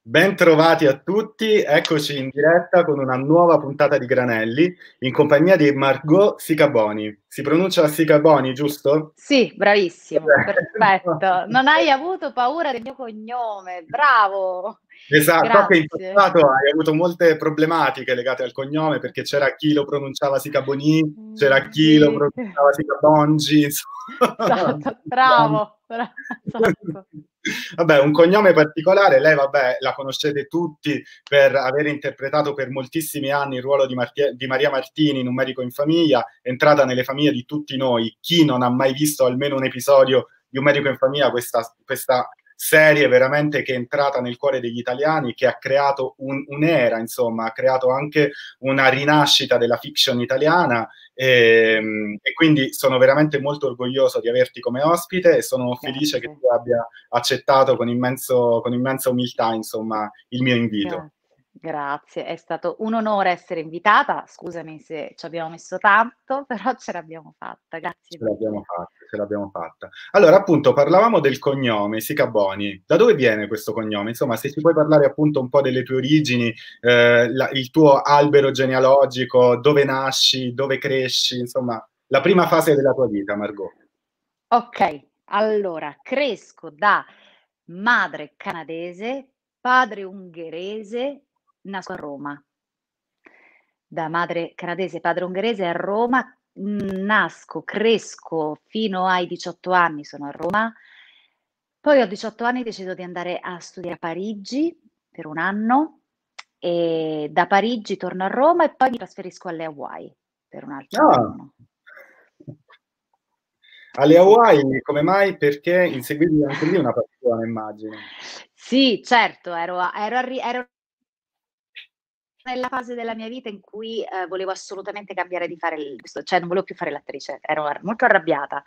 Bentrovati a tutti, eccoci in diretta con una nuova puntata di Granelli in compagnia di Margot Sicaboni. Si pronuncia Sicaboni, giusto? Sì, bravissimo, perfetto. Non hai avuto paura del mio cognome, bravo. Esatto, so che in Grazie. passato hai avuto molte problematiche legate al cognome perché c'era chi lo pronunciava Sicaboni, c'era chi lo Sì, pronunciava Sicabongi, insomma. esatto, bravo, esatto. Vabbè, un cognome particolare, lei vabbè, la conoscete tutti per aver interpretato per moltissimi anni il ruolo di Maria Martini in Un medico in famiglia, entrata nelle famiglie di tutti noi. Chi non ha mai visto almeno un episodio di Un medico in famiglia, questa serie veramente che è entrata nel cuore degli italiani, che ha creato un'era, insomma, ha creato anche una rinascita della fiction italiana e quindi sono veramente molto orgoglioso di averti come ospite e sono felice che Grazie, tu abbia accettato con immensa umiltà, insomma, il mio invito. grazie, grazie. È stato un onore essere invitata. Scusami se ci abbiamo messo tanto, però ce l'abbiamo fatta. Grazie Ce l'abbiamo mille. fatta, ce l'abbiamo fatta. Allora, appunto, parlavamo del cognome, Sicaboni. Da dove viene questo cognome? Insomma, se ci puoi parlare appunto un po' delle tue origini, il tuo albero genealogico, dove nasci, dove cresci, insomma, la prima fase della tua vita, Margot. Ok, allora cresco da madre canadese, padre ungherese, nato a Roma. Da madre canadese, padre ungherese a Roma, nasco, cresco fino ai 18 anni sono a Roma, poi a 18 anni decido di andare a studiare a Parigi per 1 anno e da Parigi torno a Roma e poi mi trasferisco alle Hawaii per un altro Ah, anno. alle Sì. Hawaii, come mai? Perché inseguivi anche lì una passione, immagino. Sì, certo, ero nella fase della mia vita in cui, volevo assolutamente cambiare di fare il questo cioè non volevo più fare l'attrice, ero molto arrabbiata,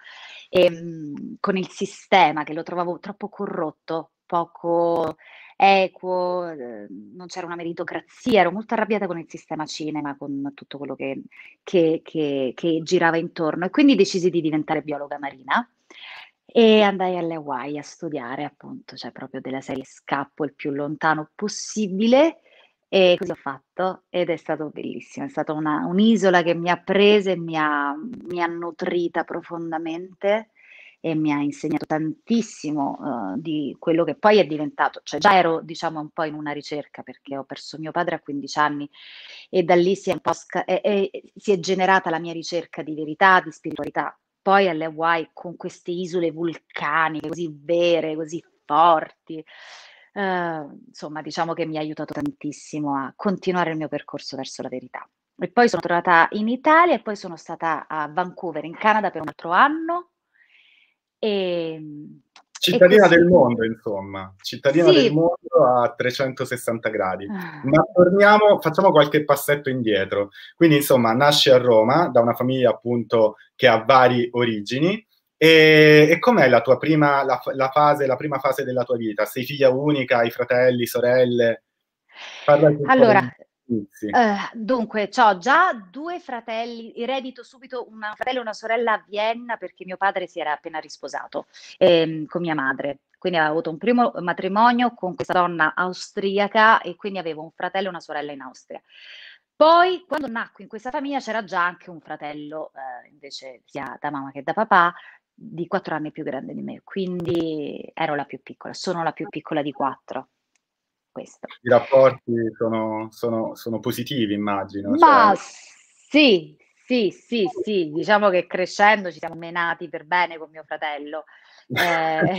con il sistema che lo trovavo troppo corrotto, poco equo, non c'era una meritocrazia, ero molto arrabbiata con il sistema cinema, con tutto quello che girava intorno e quindi decisi di diventare biologa marina e andai alle Hawaii a studiare appunto, cioè proprio della serie scappo il più lontano possibile e così ho fatto ed è stato bellissimo, è stata un'isola che mi ha presa e mi ha nutrita profondamente e mi ha insegnato tantissimo di quello che poi è diventato, cioè già ero diciamo un po' in una ricerca perché ho perso mio padre a 15 anni e da lì si è un po' si è generata la mia ricerca di verità, di spiritualità. Poi alle Hawaii con queste isole vulcaniche così vere, così forti. Insomma, diciamo che mi ha aiutato tantissimo a continuare il mio percorso verso la verità. E poi sono tornata in Italia e poi sono stata a Vancouver, in Canada, per un altro anno. E, e Cittadina del così. mondo, insomma, cittadina del Sì. mondo a 360 gradi. Ma torniamo, facciamo qualche passetto indietro. Quindi, insomma, nasci a Roma da una famiglia appunto che ha varie origini. E com'è la tua prima, la prima fase della tua vita? Sei figlia unica, hai fratelli, sorelle? Parlaci un po' Allora, degli inizi. dunque c'ho già 2 fratelli, eredito subito un fratello e una sorella a Vienna perché mio padre si era appena risposato, con mia madre. Quindi aveva avuto un primo matrimonio con questa donna austriaca e quindi avevo un fratello e una sorella in Austria. Poi quando nacco in questa famiglia c'era già anche un fratello, invece sia da mamma che da papà, di 4 anni più grande di me, quindi ero la più piccola, sono la più piccola di 4. Questo. I rapporti sono positivi, immagino. Cioè, Ma sì, sì, sì, sì, diciamo che crescendo ci siamo menati per bene con mio fratello. Ehm,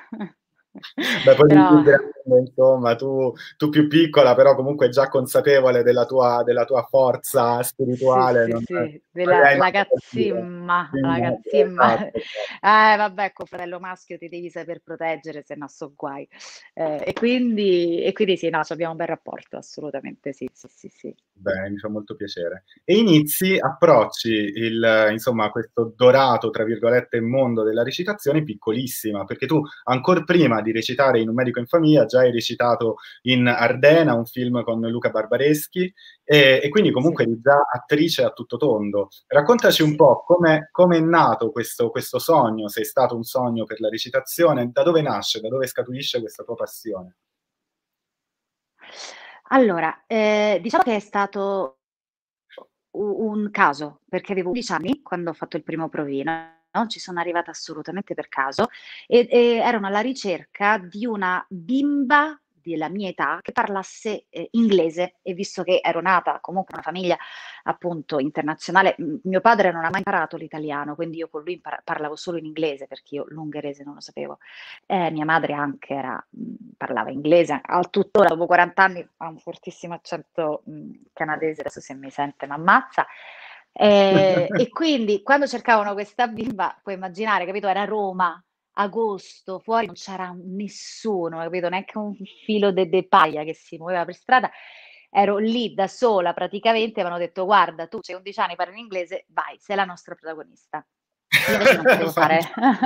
beh, poi il più però grande, insomma, tu più piccola, però comunque già consapevole della tua forza sì, spirituale, sì, non, sì, non della hai mai capito. ragazzimma, Quindi, ragazzimma. esatto, esatto. Vabbè, con fratello maschio ti devi saper proteggere, se no so' guai. E quindi sì, no, c'abbiamo un bel rapporto, assolutamente sì, sì, sì, sì. Beh, mi fa molto piacere. E inizi, approcci insomma, questo dorato, tra virgolette, mondo della recitazione piccolissima, perché tu, ancor prima di recitare in Un medico in famiglia, già hai recitato in Ardena, un film con Luca Barbareschi, e quindi Sì, comunque eri già attrice a tutto tondo. Raccontaci un sì. po' come è nato questo sogno, se è stato un sogno per la recitazione, da dove nasce, da dove scaturisce questa tua passione? Allora, diciamo che è stato un caso, perché avevo 11 anni quando ho fatto il primo provino, no, ci sono arrivata assolutamente per caso e erano alla ricerca di una bimba della mia età che parlasse, inglese, e visto che ero nata comunque in una famiglia appunto internazionale, mio padre non ha mai imparato l'italiano, quindi io con lui parlavo solo in inglese perché io l'ungherese non lo sapevo. Mia madre anche parlava inglese, al tuttora dopo 40 anni ha un fortissimo accento canadese, adesso se mi sente mi ammazza. E quindi quando cercavano questa bimba, puoi immaginare, capito, era Roma, agosto, fuori non c'era nessuno, capito, neanche un filo de paglia che si muoveva per strada. Ero lì da sola praticamente, mi hanno detto guarda, tu c'hai 11 anni, parli in inglese, vai, sei la nostra protagonista. Io invece non potevo fare.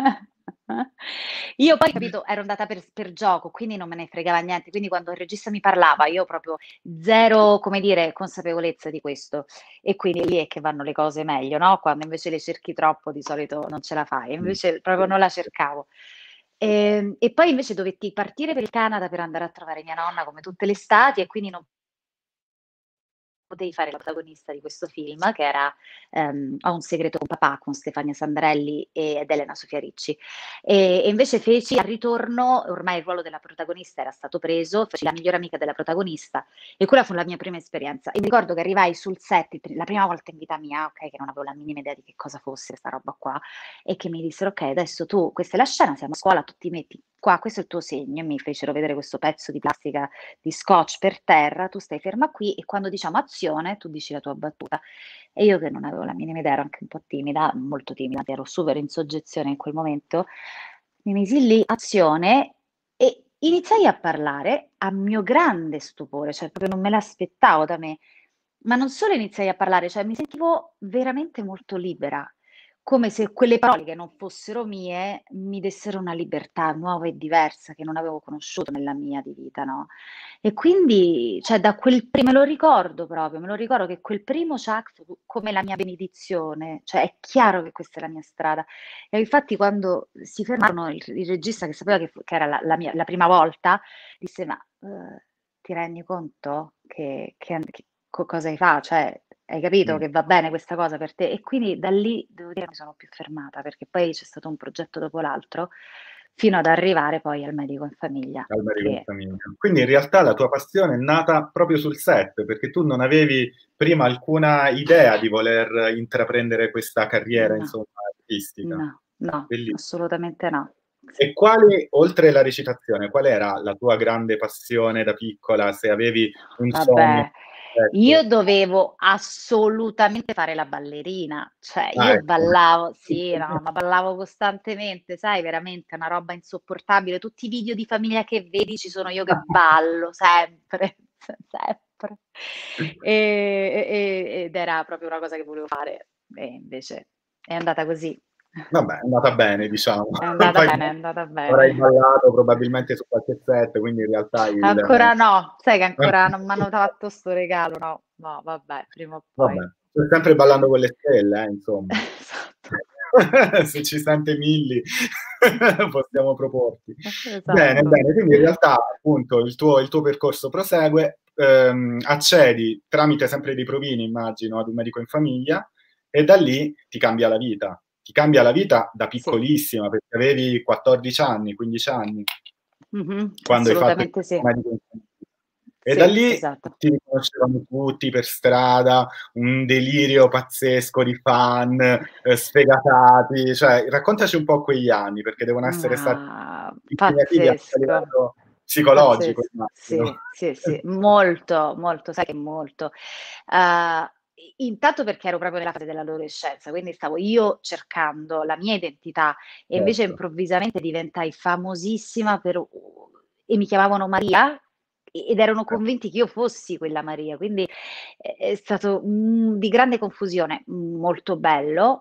Io poi, capito, ero andata per gioco, quindi non me ne fregava niente. Quindi quando il regista mi parlava, io proprio zero, come dire, consapevolezza di questo. E quindi lì è che vanno le cose meglio, no? Quando invece le cerchi troppo, di solito non ce la fai. Invece proprio non la cercavo. E poi invece dovetti partire per il Canada per andare a trovare mia nonna come tutte le estati, e quindi non potevi fare la protagonista di questo film, che era Ho un segreto con papà, con Stefania Sandarelli ed Elena Sofia Ricci. E invece feci al ritorno, ormai il ruolo della protagonista era stato preso, feci la migliore amica della protagonista, e quella fu la mia prima esperienza. E mi ricordo che arrivai sul set la prima volta in vita mia, ok, che non avevo la minima idea di che cosa fosse questa roba qua, e che mi dissero: ok, adesso tu, questa è la scena, siamo a scuola, tu ti metti qua, questo è il tuo segno, e mi fecero vedere questo pezzo di plastica di scotch per terra, tu stai ferma qui e quando diciamo azione tu dici la tua battuta. E io, che non avevo la minima idea, ero anche un po' timida, molto timida, ero super in soggezione in quel momento, mi misi lì, azione, e iniziai a parlare, a mio grande stupore, cioè proprio non me l'aspettavo da me, ma non solo iniziai a parlare, cioè mi sentivo veramente molto libera, come se quelle parole che non fossero mie mi dessero una libertà nuova e diversa che non avevo conosciuto nella mia di vita, no? E quindi, cioè, da quel me lo ricordo proprio, me lo ricordo che quel primo Chuck fu come la mia benedizione, cioè è chiaro che questa è la mia strada. E infatti quando si fermarono, il regista, che sapeva che era la prima volta, disse: ma ti rendi conto che cosa hai fatto? Cioè, hai capito che va bene questa cosa per te? E quindi da lì devo dire che mi sono più fermata, perché poi c'è stato un progetto dopo l'altro, fino ad arrivare poi al medico in famiglia. Al medico in Che famiglia. Quindi in realtà la tua passione è nata proprio sul set, perché tu non avevi prima alcuna idea di voler intraprendere questa carriera, no, insomma, artistica. no, no, Bellissimo. assolutamente no. E quali, oltre la recitazione, qual era la tua grande passione da piccola? Se avevi un sogno? Vabbè, Ecco. io dovevo assolutamente fare la ballerina, cioè Ah, io ecco. ballavo, sì, no, ma ballavo costantemente, sai, veramente una roba insopportabile. Tutti i video di famiglia che vedi ci sono io che ballo, sempre, sempre. Ed era proprio una cosa che volevo fare, e invece è andata così. Vabbè, è andata bene, diciamo. È andata Poi bene, è andata avrai bene. ballato probabilmente su qualche set, quindi in realtà Ancora no, sai che ancora non m'hanno fatto 'sto regalo, no, no, vabbè, prima o poi. Vabbè, stai sempre ballando con le stelle, insomma. Esatto, Se ci sente Milly possiamo proporti. Bene, esatto. bene, quindi in realtà appunto il tuo percorso prosegue, accedi tramite sempre dei provini, immagino, ad un medico in famiglia, e da lì ti cambia la vita. Ti cambia la vita da Sì. piccolissima, perché avevi 14 anni, 15 anni, quando hai fatto il Assolutamente sì. medico in famiglia. E da Sì, lì esatto. ti riconoscevano tutti per strada, un delirio pazzesco di fan, sfegatati. Cioè, raccontaci un po' quegli anni, perché devono essere stati Ma impegnativi anche a pazzesco, livello psicologico, pazzesco. immagino. Sì, sì, sì, molto, molto, sai che molto. Uhm, i intanto perché ero proprio nella fase dell'adolescenza, quindi stavo io cercando la mia identità, e invece Certo. improvvisamente diventai famosissima e mi chiamavano Maria, ed erano convinti che io fossi quella Maria, quindi è stato, di grande confusione, molto bello,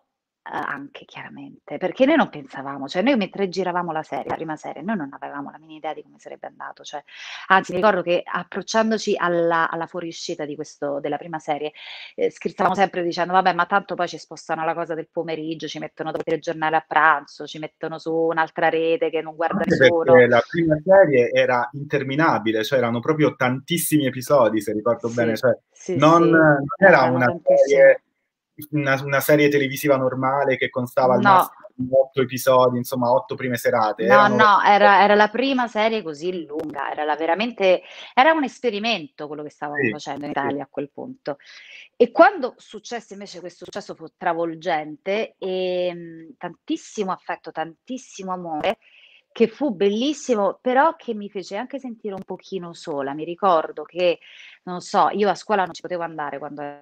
anche chiaramente, perché noi non pensavamo, cioè noi mentre giravamo la serie, la prima serie, noi non avevamo la minima idea di come sarebbe andato, cioè, anzi mi ricordo che approcciandoci alla fuoriuscita della prima serie, scherzavamo sempre dicendo vabbè, ma tanto poi ci spostano la cosa del pomeriggio, ci mettono dopo il telegiornale a pranzo, ci mettono su un'altra rete che non guarda Anche nessuno. perché la prima serie era interminabile, cioè erano proprio tantissimi episodi, se ricordo bene, Sì, cioè sì, non sì, era erano tantissimi. una serie televisiva normale che constava al No, massimo di 8 episodi, insomma 8 prime serate, no, erano no, era la prima serie così lunga, era un esperimento quello che stavamo sì, facendo in sì. Italia a quel punto. E quando successe invece questo successo fu travolgente, tantissimo affetto, tantissimo amore, che fu bellissimo, però che mi fece anche sentire un pochino sola. Mi ricordo che, non so, io a scuola non ci potevo andare quando ero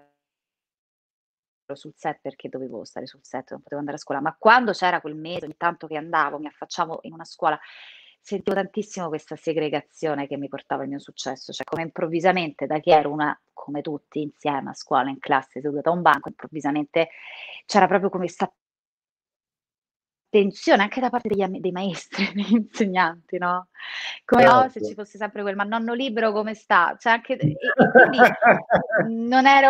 sul set perché dovevo stare sul set, non potevo andare a scuola, ma quando c'era quel mese, ogni tanto che andavo, mi affacciavo in una scuola, sentivo tantissimo questa segregazione che mi portava il mio successo, cioè come improvvisamente da che ero una, come tutti insieme a scuola, in classe, seduta a un banco, improvvisamente c'era proprio come questa tensione anche da parte dei maestri, degli insegnanti, no, come no, se Certo. ci fosse sempre quel: "Ma nonno libero come sta?" Cioè anche e quindi non ero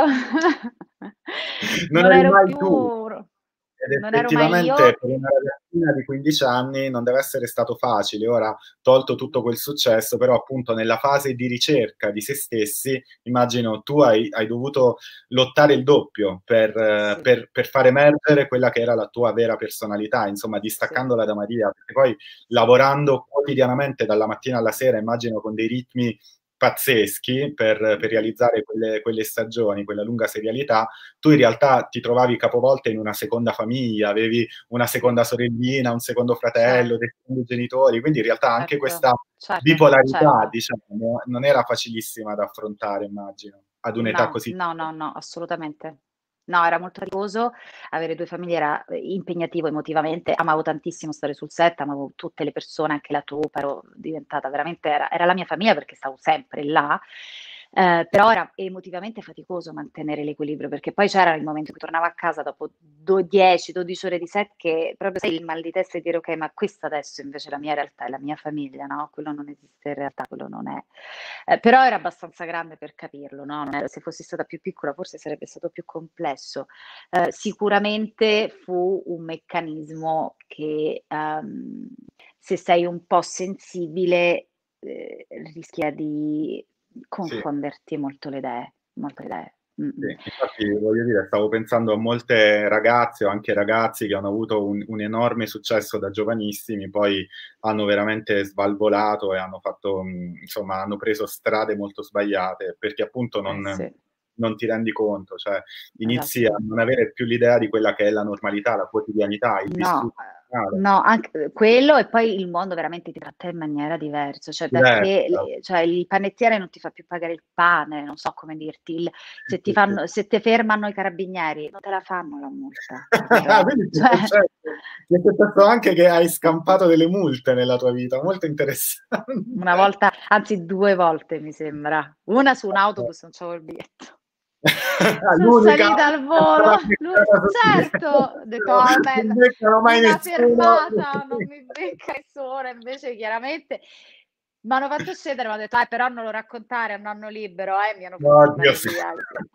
Non non eri ero mai più tu. Ed non ero mai effettivamente io. per una ragazzina di 15 anni non deve essere stato facile. Ora, tolto tutto quel successo, però appunto nella fase di ricerca di se stessi, immagino tu hai dovuto lottare il doppio Sì, per far emergere quella che era la tua vera personalità, insomma sì, distaccandola da Maria, perché poi lavorando quotidianamente dalla mattina alla sera, immagino con dei ritmi pazzeschi per mh-mh, realizzare quelle stagioni, quella lunga serialità, tu in realtà ti trovavi capovolte in una seconda famiglia, avevi una sì, seconda sorellina, un secondo cer fratello, dei secondi genitori, quindi in realtà anche certo, questa certo, bipolarità, certo. diciamo, non era facilissima da affrontare, immagino, ad un'età No, così no, no, no, assolutamente. No, era molto faticoso, avere 2 famiglie era, impegnativo emotivamente. Amavo tantissimo stare sul set, amavo tutte le persone, anche la troupe, ero diventata veramente era la mia famiglia perché stavo sempre là, però era emotivamente faticoso mantenere l'equilibrio, perché poi c'era il momento in cui tornavo a casa dopo 10, 12 ore di set che proprio sai il mal di testa di dire: "Okay, ma questa adesso invece è la mia realtà, è la mia famiglia, no, quello non esiste in realtà, quello non è". Però ero abbastanza grande per capirlo, no, non ero se fossi stata più piccola forse sarebbe stato più complesso. Sicuramente fu un meccanismo che, se sei un po' sensibile, rischia di sì. confonderti molto le idee, molto le idee. Sì, Mh-mh. infatti voglio dire, stavo pensando a molte ragazze o anche ragazzi che hanno avuto un enorme successo da giovanissimi, poi hanno veramente svalvolato e hanno fatto, insomma, hanno preso strade molto sbagliate, perché appunto Eh sì, non ti rendi conto, cioè inizi a esatto. non avere più l'idea di quella che è la normalità, la quotidianità, il No, vissuto reale. no, anche quello e poi il mondo veramente ti tratta in maniera diversa, cioè da te Diversa. le cioè il panettiere non ti fa più pagare il pane, non so come dirti, Sì, sì, sì. se te fermano i carabinieri, non te la fanno la multa, capito? Quindi Cioè ti è successo anche che hai scampato delle multe nella tua vita, molto interessante. una volta, anzi 2 volte mi sembra. Una su un autobus, non c'avevo il biglietto. Son L'unica salita al è volo, stata lu beccata subito. certo, ho detto: "Oh vabbè, Non beccano mai una nessuno. fermata, non mi becca nessuno", invece chiaramente m'hanno fatto scendere, m'hanno detto: però non lo raccontare a nonno libero, mi hanno fatto Oddio andare sì. via, sì.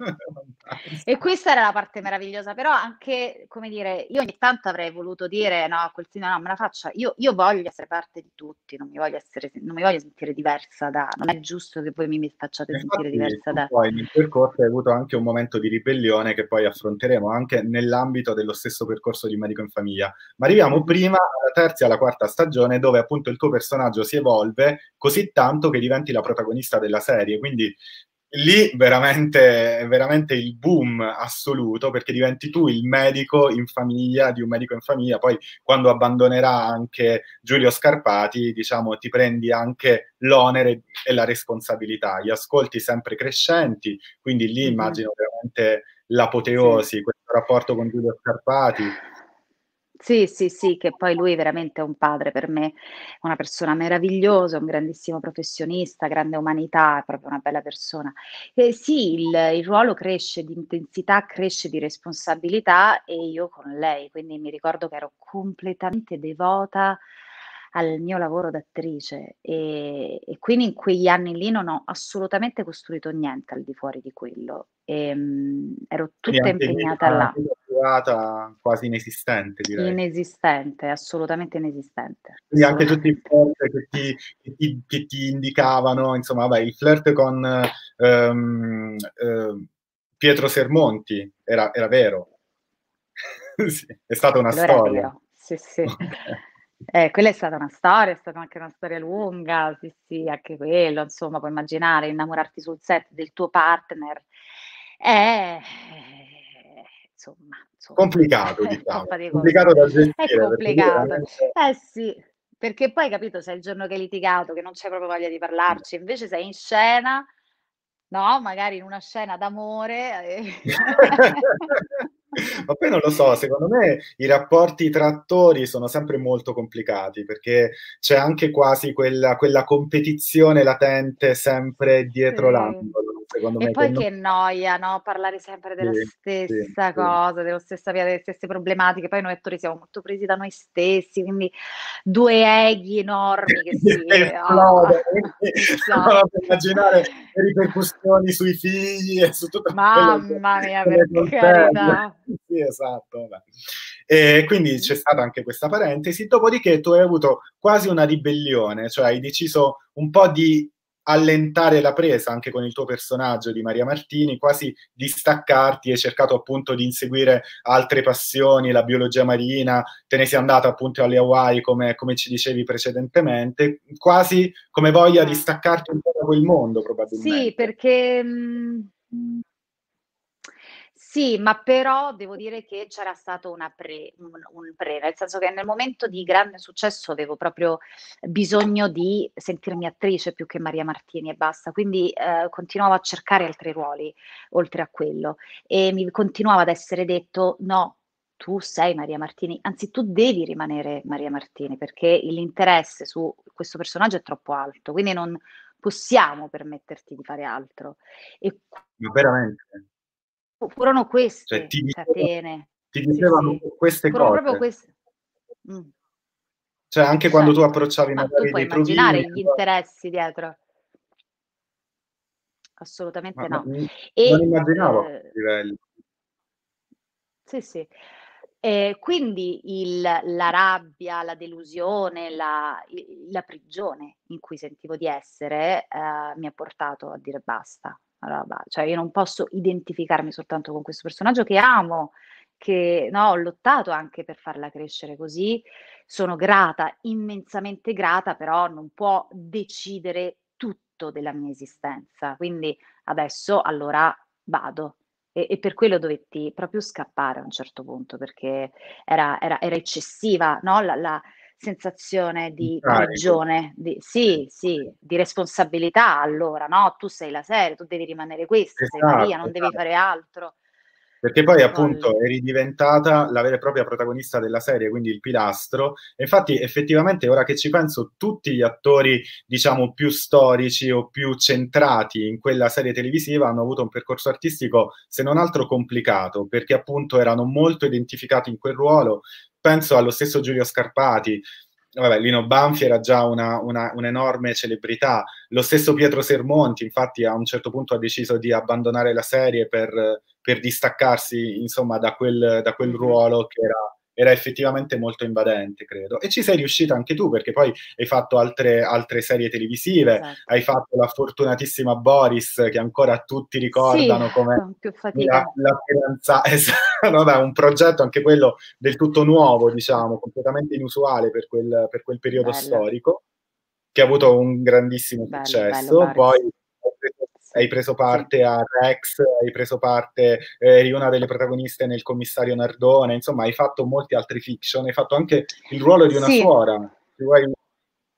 E Fantastico. questa era la parte meravigliosa, però anche, come dire, io ogni tanto avrei voluto dire: "No, quel film no, me la faccia io voglio essere parte di tutti, non mi voglio sentire diversa da non è giusto che voi mi facciate sentire Infatti diversa tu da". poi nel percorso hai avuto anche un momento di ribellione che poi affronteremo anche nell'ambito dello stesso percorso di Un medico in famiglia. Ma arriviamo Mh-mh. prima alla terza e alla quarta stagione dove appunto il tuo personaggio si evolve così tanto che diventi la protagonista della serie, quindi lì veramente è veramente il boom assoluto perché diventi tu il medico in famiglia di Un medico in famiglia, poi quando abbandonerà anche Giulio Scarpati, diciamo, ti prendi anche l'onere e la responsabilità. Gli ascolti sempre crescenti, quindi lì Mh-mh. immagino veramente Sì. l'apoteosi, questo rapporto con Giulio Scarpati. Sì, sì, sì, che poi lui veramente è un padre per me, una persona meravigliosa, un grandissimo professionista, grande umanità, è proprio una bella persona. Sì, il ruolo cresce di intensità, cresce di responsabilità e io con lei, quindi mi ricordo che ero completamente devota al mio lavoro d'attrice e quindi in quegli anni lì non ho assolutamente costruito niente al di fuori di quello. Ero Quindi tutta anche impegnata vita, là. vita privata quasi inesistente, direi. Inesistente, assolutamente inesistente, Quindi anche tutti i assolutamente. flirt che ti indicavano, insomma, vabbè, il flirt con Pietro Sermonti era vero. Sì, è stata una Quello era storia. vero, sì, sì. Ok. Quella è stata una storia, è stata anche una storia lunga, sì, sì, anche quello, insomma, puoi immaginare innamorarti sul set del tuo partner è insomma, Complicato, è un po' diciamo, faticoso. complicato da È gestire perché lui complicato. veramente Eh sì, perché poi capito, sai il giorno che hai litigato, che non c'hai proprio voglia di parlarci, invece sei in scena, no, magari in una scena d'amore, Ma poi non lo so, secondo me i rapporti tra attori sono sempre molto complicati, perché c'è anche quasi quella competizione latente sempre dietro Sì. l'angolo, secondo E me, che poi non che noia, no, parlare sempre sì, della sì, stessa sì. cosa, dello stessa via delle stesse problematiche. Poi noi attori siamo molto presi da noi stessi, quindi 2 eghi enormi che Che si esplode, quindi esatto. non posso immaginare le ripercussioni sui figli e su tutto quello Mamma mia, che ne per consegue. carità. Sì, esatto, vabbè. E quindi c'è Mh. stata anche questa parentesi, dopodiché tu hai avuto quasi una ribellione, cioè hai deciso un po' di allentare la presa anche con il tuo personaggio di Maria Martini, quasi di staccarti, hai cercato appunto di inseguire altre passioni, la biologia marina, te ne sei andata appunto alle Hawaii come ci dicevi precedentemente, quasi come voglia di Eh. staccarti un po' da quel mondo Sì, probabilmente. perché, sì, ma però devo dire che c'era stato una un pre, nel senso che nel momento di grande successo avevo proprio bisogno di sentirmi attrice più che Maria Martini e basta, quindi, continuavo a cercare altri ruoli oltre a quello e mi continuava ad essere detto: "No, tu sei Maria Martini, anzi tu devi rimanere Maria Martini perché l'interesse su questo personaggio è troppo alto, quindi non possiamo permetterti di fare altro." E Ma veramente? furono Cioè queste catene. ti Sì, dicevano sì, queste furono proprio cose? mh, Cioè anche quando tu certo. approcciavi Ma tu magari puoi dei provini, immaginare gli interessi dietro. Assolutamente ma no. non E, immaginavo a questi livelli. sì, sì. Quindi la rabbia, la delusione, la prigione in cui sentivo di essere, mi ha portato a dire: "Basta, allora cioè io non posso identificarmi soltanto con questo personaggio che amo, che no, ho lottato anche per farla crescere così, sono grata, immensamente grata, però non può decidere tutto della mia esistenza. Quindi adesso allora vado." E per quello dovetti proprio scappare a un certo punto, perché era eccessiva, no, la sensazione Il di carico. prigione, di sì, sì, di responsabilità allora, no, tu sei la serie, tu devi rimanere questa, sei Maria, Esatto, non devi esatto. fare altro. Perché poi appunto Folli. eri diventata la vera e propria protagonista della serie, quindi il pilastro. E infatti, effettivamente, ora che ci penso, tutti gli attori, diciamo, più storici o più centrati in quella serie televisiva hanno avuto un percorso artistico, se non altro, complicato, perché appunto erano molto identificati in quel ruolo. Penso allo stesso Giulio Scarpati. Vabbè, Lino Banfi era già un'enorme celebrità. Lo stesso Pietro Sermonti, infatti, a un certo punto ha deciso di abbandonare la serie per distaccarsi, insomma, da quel Mh-mh. ruolo che era effettivamente molto invadente, credo. E ci sei riuscita anche tu, perché poi hai fatto altre serie televisive, Esatto. hai fatto la fortunatissima Boris, che ancora tutti Sì, ricordano come con più la, fatica. la fidanzata, esatto, vabbè, un progetto anche quello del tutto nuovo, diciamo, completamente inusuale per quel periodo Bello, storico, che ha avuto un grandissimo bello, bello successo. Boris. Poi hai Sì, preso sì. parte a Rex, hai preso parte, eri una delle protagoniste nel Commissario Nardone, insomma, hai fatto molti altri fiction, hai fatto anche il ruolo di una Sì. suora. Ti vuoi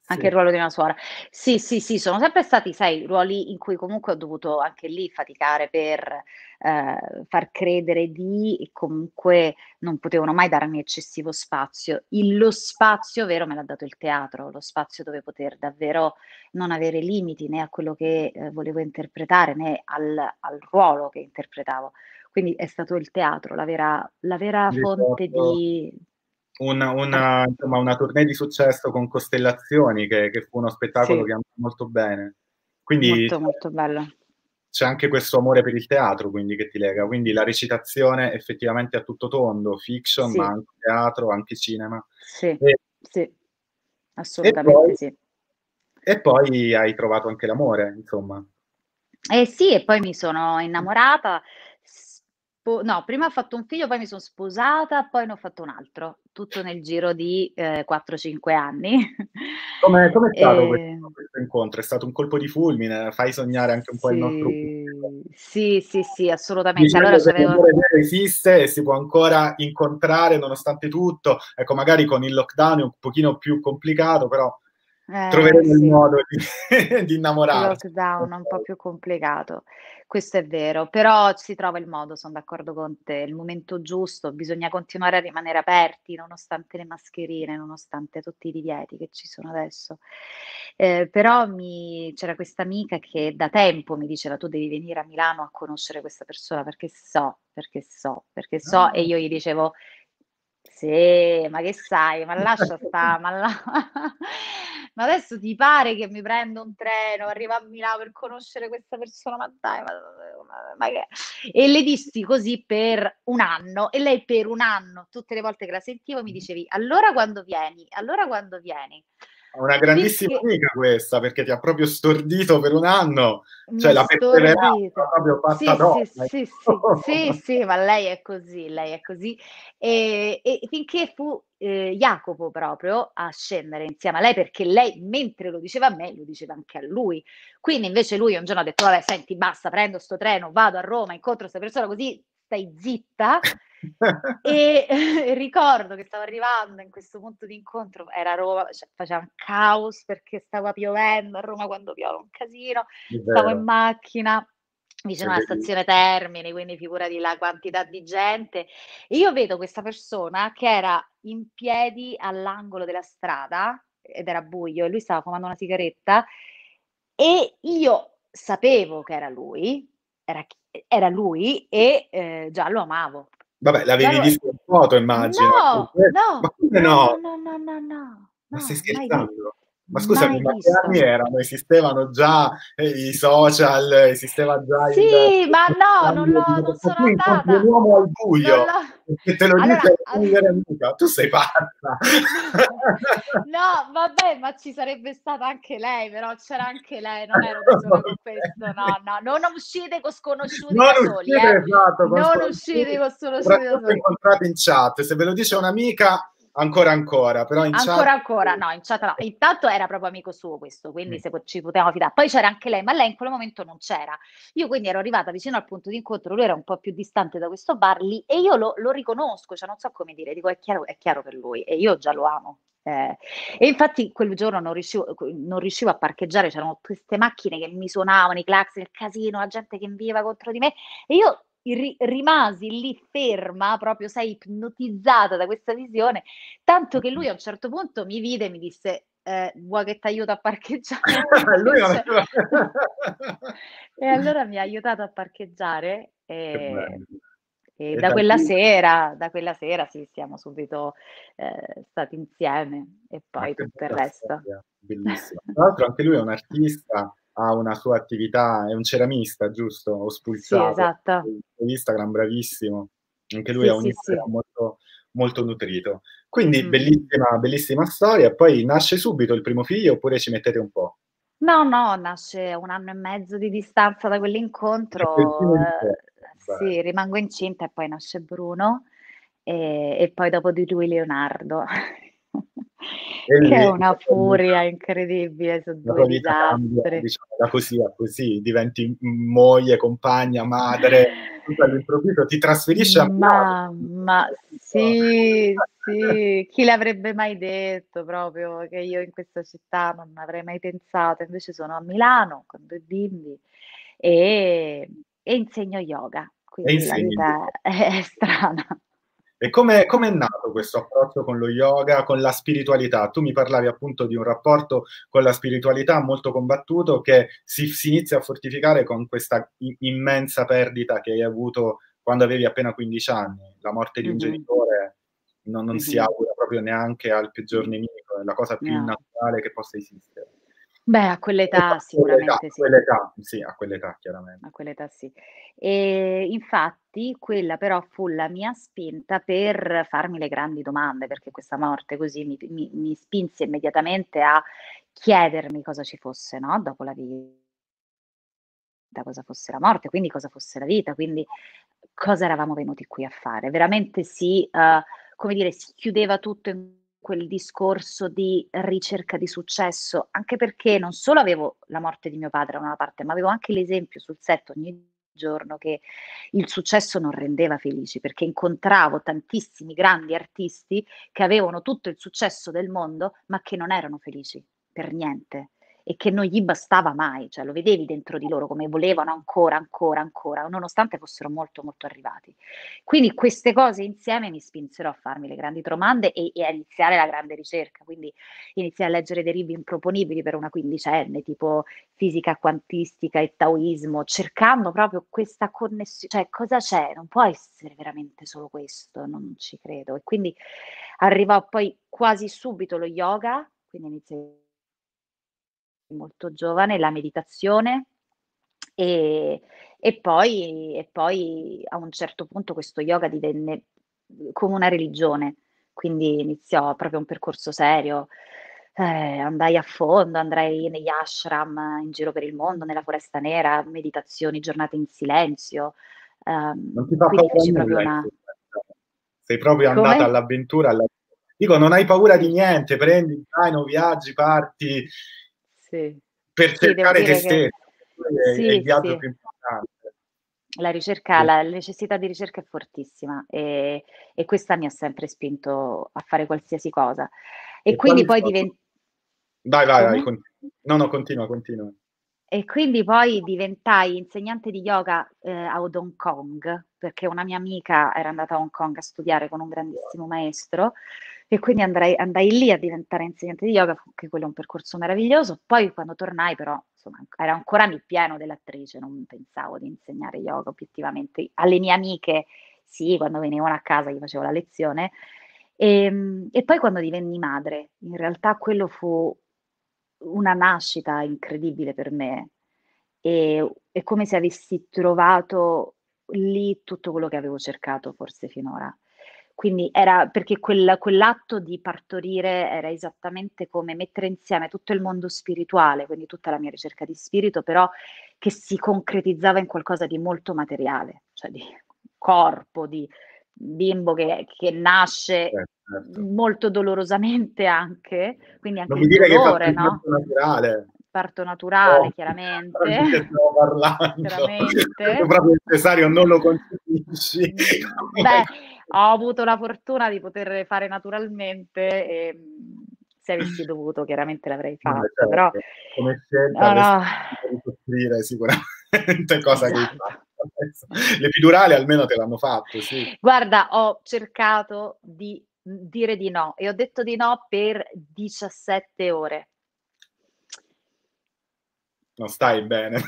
Anche il ruolo di una suora. Sì, sì, sì, sono sempre stati, sai, ruoli in cui comunque ho dovuto anche lì faticare per, far credere di e comunque non potevano mai darmi eccessivo spazio. Lo spazio vero me l'ha dato il teatro, lo spazio dove poter davvero non avere limiti né a quello che, volevo interpretare, né al ruolo che interpretavo. Quindi è stato il teatro la vera Mi fonte ricordo di ar insomma, una tournée di successo con Costellazioni, che fu uno spettacolo sì, che andò molto bene. Quindi molto, molto bello. c'è anche questo amore per il teatro, quindi, che ti lega. Quindi la recitazione effettivamente a tutto tondo, fiction, ma Sì. anche teatro, anche cinema. Sì, E, sì, e poi, assolutamente sì. e poi hai trovato anche l'amore, insomma. Eh sì, e poi mi sono innamorata, no, prima ho fatto un figlio, poi mi son sposata, poi ne ho fatto un altro, tutto nel giro di, 4, 5 anni. Com'è stato Ehm questo incontro? È stato un colpo di fulmine? Fai sognare anche un po' il nostro pubblico, sì, sì, sì, sì, assolutamente. Allora dicendo che c'avevo l'amore vero esiste e si può ancora incontrare nonostante tutto. Ecco, magari con il lockdown è un pochino più complicato, però troveremo il sì. modo di di innamorarci. Lockdown un po' più complicato, questo è vero, però si trova il modo, son d'accordo con te, il momento giusto, bisogna continuare a rimanere aperti nonostante le mascherine, nonostante tutti i divieti che ci sono adesso. Però c'era questa amica che da tempo mi diceva: "Tu devi venire a Milano a conoscere questa persona perché so, perché so, perché so", e Ah. io gli dicevo: "Sì, ma che sai, ma lascia sta, ma la ma adesso ti pare che mi prendo un treno, arrivo a Milano per conoscere questa persona? Ma dai, ma che" e le dissi così per 1 anno e lei per 1 anno, tutte le volte che la sentivo mi dicevi: "Allora quando vieni? Allora quando vieni?" Una grandissima Finché amica questa, perché ti ha proprio stordito per 1 anno, Mi cioè ha la perseveranza stordito. proprio fatta Sì, sì, donna. sì, sì, sì, sì, ma lei è così, lei è così. E finché fu, Jacopo proprio a scendere insieme a lei, perché lei mentre lo diceva a me, lo diceva anche a lui. Quindi invece lui un giorno ha detto: "Vabbè senti basta, prendo 'sto treno, vado a Roma, incontro 'sta persona così stai zitta". E ricordo che stavo arrivando in questo punto di incontro, era a Roma, cioè faceva un caos perché stava piovendo, a Roma quando piove è un casino, È stavo in vero, macchina è vicino alla stazione verissimo. Termini, quindi figurati la quantità di gente, e io vedo questa persona che era in piedi all'angolo della strada, ed era buio, e lui stava fumando una sigaretta, e io sapevo che era lui e, già lo amavo. Vabbè, Già l'avevi lo visto in foto immagino, è per No, ma no, come no, no, no? no, no, no, no, Ma stai no, scherzando? Ma scusami, mai ma che anni visto. erano? Esistevano già, i social, esisteva già il Sì, ma no, non ma sono tu incontri un andata. uomo al Non buio l'ho e te lo allora dice a la migliore amica, tu sei pazza. no, vabbè, ma ci sarebbe stata anche lei, però c'era anche lei, non ero da sola con questo, no, no, non uscite con sconosciuti Non da soli, uscite, esatto, con non uscite sconosciuti, con sconosciuti da soprattutto soli. incontrati in chat. Se ve lo dice un'amica, ancora ancora, però in chat Ancora, ancora, no, in chat no. Intanto era proprio amico suo questo, quindi se ci potevamo fidà. Poi c'era anche lei, ma lei in quel momento non c'era. Io quindi ero arrivata vicino al punto d'incontro, lui era un po' più distante da questo bar lì e io lo riconosco, cioè non so come dire, dico è chiaro per lui e io già lo amo. E infatti quel giorno non riuscivo a parcheggiare, c'erano queste macchine che mi suonavano, i clacson, il casino, la gente che inviava contro di me e io rimasi lì ferma, proprio sai, ipnotizzata da questa visione. Tanto che lui a un certo punto mi vide e mi disse: vuoi che t'aiuto a parcheggiare?" lui non Cioè aveva e allora mi ha aiutato a parcheggiare, che bello. e E da da quella lì sera da quella sera sì, siamo subito, stati insieme e ma poi che tutto il bella resto. storia, bellissima. Tra l'altro anche lui è un artista, ha una sua attività, è un ceramista, giusto? Ho Sì, spulciato esatto. su Instagram, bravissimo. Anche lui Sì, ha un sì, sì. Instagram molto molto nutrito. Quindi Mh-mh. bellissima bellissima storia. Poi nasce subito il primo figlio oppure ci mettete un po'? No, no, nasce a 1 anno e mezzo di distanza da Nasce il primo quell'incontro, incontro, sì, bello. rimango incinta e poi nasce Bruno, e poi dopo di lui Leonardo, E che è lì una furia incredibile, son la 2 tua vita cambia, disastri. diciamo, da così a così, diventi moglie, compagna, madre, tutto all'improvviso, ti trasferisci a Milano. Ma Sì, sì, chi l'avrebbe mai detto proprio che io in questa città non avrei mai pensato, invece sono a Milano con 2 bimbi e e insegno yoga, E quindi la insegni il vita yoga. è strana. E come è nato questo approccio con lo yoga, con la spiritualità? Tu mi parlavi appunto di un rapporto con la spiritualità molto combattuto che si inizia a fortificare con questa immensa perdita che hai avuto quando avevi appena 15 anni. La morte di un Mh-mh, genitore non si mh-mh. augura proprio neanche al peggior Mh, nemico, è la cosa più no. innaturale che possa esistere. Beh, a quell'età sicuramente A sì. quell'età, sì, a quell'età chiaramente. A quell'età sì. Infatti quella però fu la mia spinta per farmi le grandi domande, perché questa morte così mi spinse immediatamente a chiedermi cosa ci fosse, no, dopo la vita, cosa fosse la morte, quindi cosa fosse la vita, quindi cosa eravamo venuti qui a fare. Veramente come dire, si chiudeva tutto in quel discorso di ricerca di successo, anche perché non solo avevo la morte di mio padre da una parte, ma avevo anche l'esempio sul set ogni giorno che il successo non rendeva felici, perché incontravo tantissimi grandi artisti che avevano tutto il successo del mondo, ma che non erano felici per niente e che non gli bastava mai, cioè lo vedevi dentro di loro come volevano ancora, ancora, ancora, nonostante fossero molto, molto arrivati. Quindi queste cose insieme mi spinsero a farmi le grandi domande e a iniziare la grande ricerca, quindi iniziai a leggere dei libri improponibili per una quindicenne, tipo fisica quantistica e taoismo, cercando proprio questa cioè cosa c'è? Non può essere veramente solo questo, non ci credo. E quindi arrivò poi quasi subito lo yoga, quindi iniziai molto giovane, la meditazione e e poi a un certo punto questo yoga divenne, come una religione, quindi iniziò proprio un percorso serio. Andai a fondo, andrai negli ashram in giro per il mondo, nella Foresta Nera, meditazioni, giornate in silenzio. Non ti fa Quindi paura feci proprio nulla, una sei proprio andata come? all'avventura, dico, non hai paura di Sì, niente, prendi il traino, viaggi, parti sì. per Sì, devo cercare te dire che stesso, è il sì, viaggio sì. più importante. La ricerca la necessità di ricerca è fortissima, e questa mi ha sempre spinto a fare qualsiasi cosa. E E quindi quali poi sono? Vai, come? no, no, continua. E quindi poi diventai insegnante di yoga, ad Hong Kong, perché una mia amica era andata a Hong Kong a studiare con un grandissimo maestro e quindi andai lì a diventare insegnante di yoga, fu anche quello un percorso meraviglioso. Poi quando tornai però, insomma, ero ancora nel pieno dell'attrice, non pensavo di insegnare yoga obiettivamente. Alle mie amiche sì, quando venivano a casa gli facevo la lezione. E poi quando divenni madre, in realtà quello fu una nascita incredibile per me. È come se avessi trovato lì tutto quello che avevo cercato forse finora. Quindi era perché quell'atto di partorire era esattamente come mettere insieme tutto il mondo spirituale, quindi tutta la mia ricerca di spirito, però che si concretizzava in qualcosa di molto materiale, cioè di corpo, di bimbo che nasce Certo. molto dolorosamente anche, quindi Non anche mi il dire che hai fatto dolore, il no, parto naturale. parto Oh, naturale chiaramente, di che stiamo parlando? Tu chiaramente. proprio il cesario non lo concepisci. Beh, ho avuto la fortuna di poter fare naturalmente, se avessi dovuto chiaramente l'avrei Vabbè, fatto, però certo, come scelta no, avresti no, potuto soffrire sicuramente, cosa che hai esatto. fatto adesso. L'epidurale almeno te l'hanno fatto, sì. Guarda, ho cercato di, dire di no e ho detto di no per 17 ore. Non stai bene.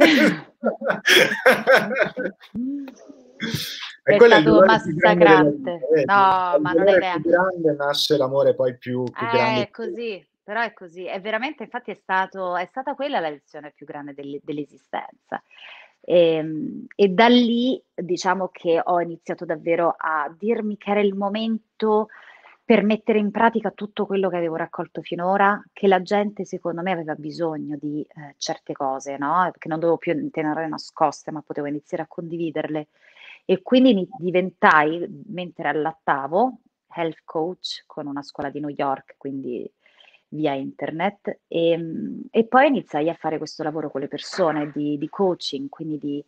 E È quello è il stato dolore più grande della vita, massacrante. vedi? No, Dal ma non hai dolore idea. più grande nasce l'amore poi più grande È di tutti. così, però è così. È veramente infatti è stata quella la lezione più grande dell'esistenza. E da lì diciamo che ho iniziato davvero a dirmi che era il momento per mettere in pratica tutto quello che avevo raccolto finora, che la gente secondo me aveva bisogno di, certe cose, no, che non dovevo più tenere nascoste, ma potevo iniziare a condividerle. E quindi diventai, mentre allattavo, health coach con una scuola di New York, quindi via internet, e poi iniziai a fare questo lavoro con le persone di coaching, quindi di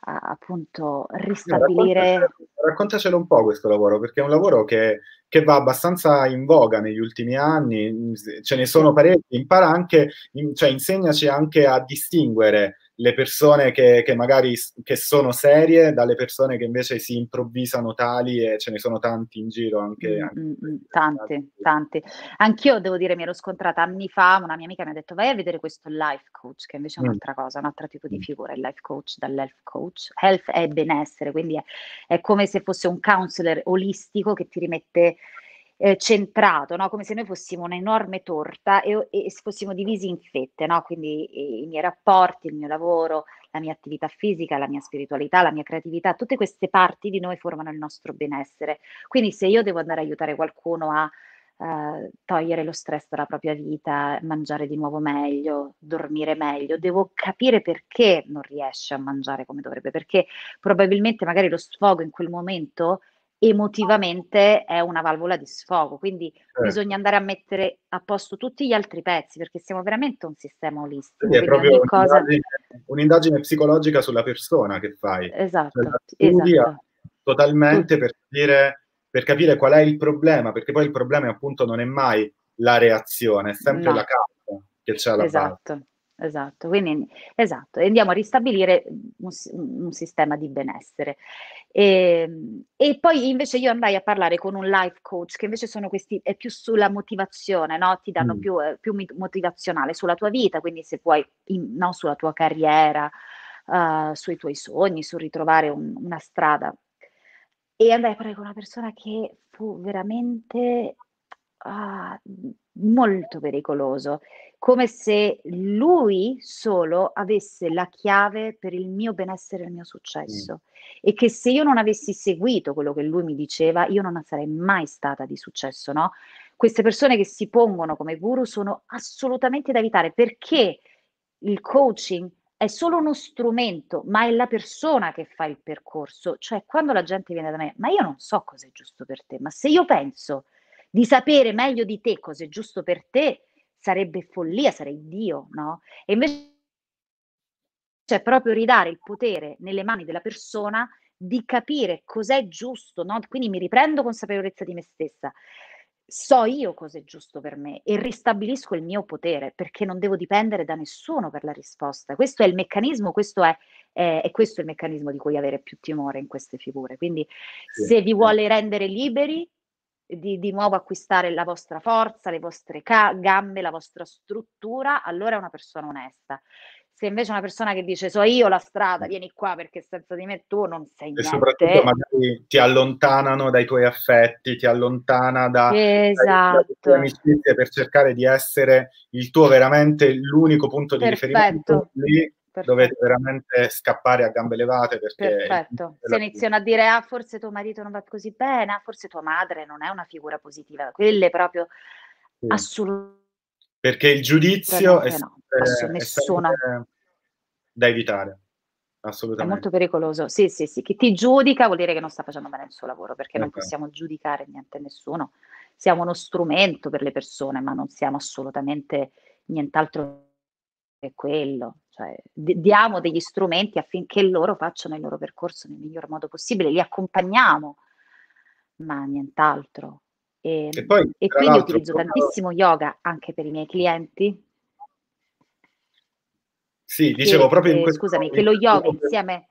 appunto No, ristabilire. raccontacelo un po' questo lavoro, perché è un lavoro che va abbastanza in voga negli ultimi anni, ce ne Sì. sono parecchi, impara anche, cioè insegnaci anche a distinguere le persone che magari che sono serie dalle persone che invece si improvvisano tali, e ce ne sono tanti in giro anche in questi personaggi. Tanti, tanti. Anch'io devo dire mi ero scontrata anni fa, una mia amica mi ha detto: "Vai a vedere questo life coach", che invece è Mm, un'altra cosa, un altro tipo di mm. figura, il life coach dall'health coach. Health è benessere, quindi è come se fosse un counselor olistico che ti rimette, centrato, no, come se noi fossimo un'enorme torta e fossimo divisi in fette, no, quindi i miei rapporti, il mio lavoro, la mia attività fisica, la mia spiritualità, la mia creatività, tutte queste parti di noi formano il nostro benessere. Quindi se io devo andare a aiutare qualcuno a, togliere lo stress dalla propria vita, mangiare di nuovo meglio, dormire meglio, devo capire perché non riesce a mangiare come dovrebbe, perché probabilmente magari lo sfogo in quel momento emotivamente è una valvola di sfogo, quindi bisogna Certo. andare a mettere a posto tutti gli altri pezzi, perché siamo veramente un sistema olistico, Quindi è quindi proprio ogni cosa. un'indagine psicologica sulla persona che fai, cioè la Esatto, studi esatto. Tu totalmente per capire qual è il problema, perché poi il problema appunto non è mai la reazione, è sempre la no. causa che c'è alla base. Esatto, esatto. Quindi esatto, e andiamo a ristabilire un sistema di benessere. E poi invece io andai a parlare con un life coach che invece sono questi è più sulla motivazione, no, ti danno Mm. più motivazionale sulla tua vita, quindi se vuoi no, sulla tua carriera, sui tuoi sogni, sul ritrovare una strada. E andai a parlare con una persona che fu veramente, molto pericoloso, come se lui solo avesse la chiave per il mio benessere e il mio Mm. successo e che se io non avessi seguito quello che lui mi diceva, io non sarei mai stata di successo, no, queste persone che si pongono come guru sono assolutamente da evitare, perché il coaching è solo uno strumento, ma è la persona che fa il percorso. Cioè, quando la gente viene da me: "Ma io non so cosa è giusto per te", ma se io penso di sapere meglio di te cosa è giusto per te, sarebbe follia, sarei Dio, no, e invece è proprio ridare il potere nelle mani della persona di capire cos'è giusto, no, quindi mi riprendo consapevolezza di me stessa. So io cos'è giusto per me e ristabilisco il mio potere, perché non devo dipendere da nessuno per la risposta. Questo è il meccanismo, è questo il meccanismo di cui avere più timore in queste figure. Quindi Sì, se vi sì. vuole rendere liberi di nuovo acquistare la vostra forza, le vostre gambe, la vostra struttura, allora è una persona onesta. Se invece è una persona che dice: "So io la strada, vieni qua perché senza di me tu non sei E soprattutto niente". magari ti allontanano dai tuoi affetti, ti allontana dalle tue Esatto, amicizie per cercare di essere il tuo veramente l'unico punto di riferimento, perfetto, lì dovete perfetto, veramente scappare a gambe levate perché è il punto perfetto. Se della fine. iniziano a dire: "Ah, forse tuo marito non va così bene, ah, forse tua madre non è una figura positiva", quelle proprio Sì. assolutamente Perché il giudizio no, è nessuno. sempre da evitare, È molto assolutamente. pericoloso. Sì, sì, sì. Chi ti giudica vuol dire che non sta facendo bene il suo lavoro, perché non Esatto. possiamo giudicare niente e nessuno. Siamo uno strumento per le persone, ma non siamo assolutamente nient'altro che quello. Cioè, diamo degli strumenti affinché loro facciano il loro percorso nel miglior modo possibile, li accompagniamo, ma nient'altro. E poi, E tra quindi l'altro, utilizzo proprio tantissimo yoga anche per i miei clienti sì, dicevo che, proprio in scusami, che in lo questo yoga tuo insieme.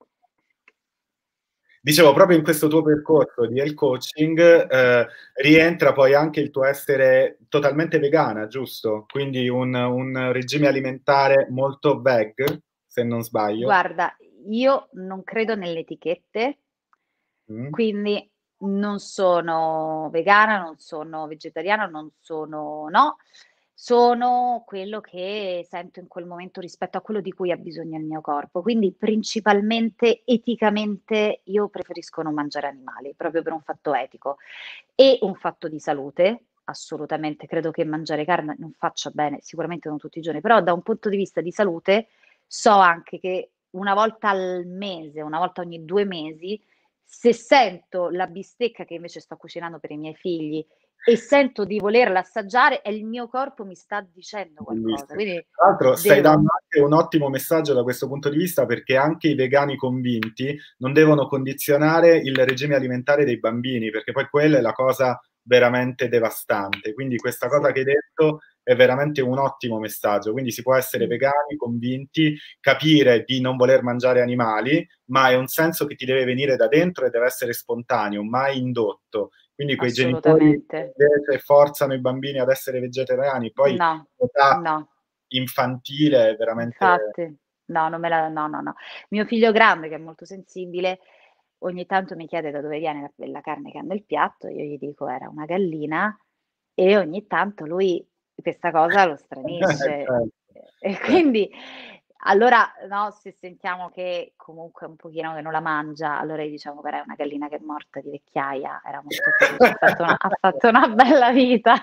dicevo, proprio in questo tuo percorso di health coaching, rientra poi anche il tuo essere totalmente vegana, giusto? Quindi un regime alimentare molto veg, se non sbaglio. Guarda, io non credo nelle etichette, Mh. quindi non sono vegana, non sono vegetariana, non sono no, sono quello che sento in quel momento rispetto a quello di cui ha bisogno il mio corpo. Quindi principalmente, eticamente, io preferisco non mangiare animali, proprio per un fatto etico e un fatto di salute. Assolutamente, credo che mangiare carne non faccia bene, sicuramente non tutti i giorni, però da un punto di vista di salute so anche che una volta al mese, una volta ogni 2 mesi, se sento la bistecca che invece sto cucinando per i miei figli e sento di volerla assaggiare e il mio corpo mi sta dicendo qualcosa. Bellissimo. Quindi Tra l'altro stai dando devo. anche un ottimo messaggio da questo punto di vista, perché anche i vegani convinti non devono condizionare il regime alimentare dei bambini, perché poi quella è la cosa veramente devastante. Quindi questa cosa Sì. che hai detto è veramente un ottimo messaggio. Quindi si può essere Mm. vegani, convinti, capire di non voler mangiare animali, ma è un senso che ti deve venire da dentro e deve essere spontaneo, mai indotto. Quindi quei genitori che Assolutamente. invece forzano i bambini ad essere vegetariani, poi No, l'età no. infantile è veramente. Infatti, no, non me la no, no, no. Mio figlio grande, che è molto sensibile, ogni tanto mi chiede da dove viene la carne che ha nel piatto, io gli dico: "Era una gallina", e ogni tanto lui questa cosa lo stranisce. Certo, E certo. quindi allora, no, se sentiamo che comunque un pochino che non la mangia, allora gli diciamo: "Però è una gallina che è morta di vecchiaia, era molto felice, ha fatto una bella vita".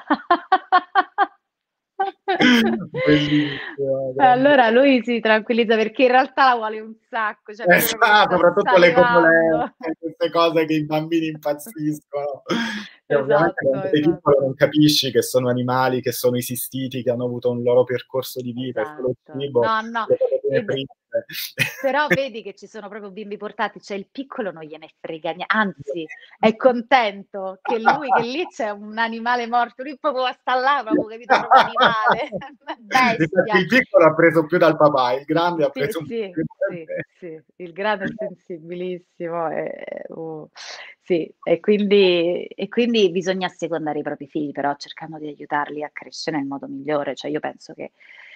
Bellissimo, E grandi. allora lui si tranquillizza perché in realtà la vuole un sacco, cioè vedo proprio che sta Soprattutto le salivando. cotolette, queste cose che i bambini impazziscono. E ovviamente Esatto, quando sei piccolo non esatto, capisci che sono animali, che sono esistiti, che hanno avuto un loro percorso di vita, è solo il esatto. cibo, No, no, le patatine ed fritte. però vedi che ci sono proprio bimbi portati, cioè il piccolo non gliene frega anzi è contento che lì c'è un animale morto, lui proprio sta là, proprio capito, proprio animale, una Infatti bestia. il piccolo ha preso più dal papà, il grande ha Sì, preso un po' sì, più da sì, me. sì, il grande è sensibilissimo sì, e quindi bisogna assecondare i propri figli, però cercando di aiutarli a crescere nel modo migliore. Cioè io penso che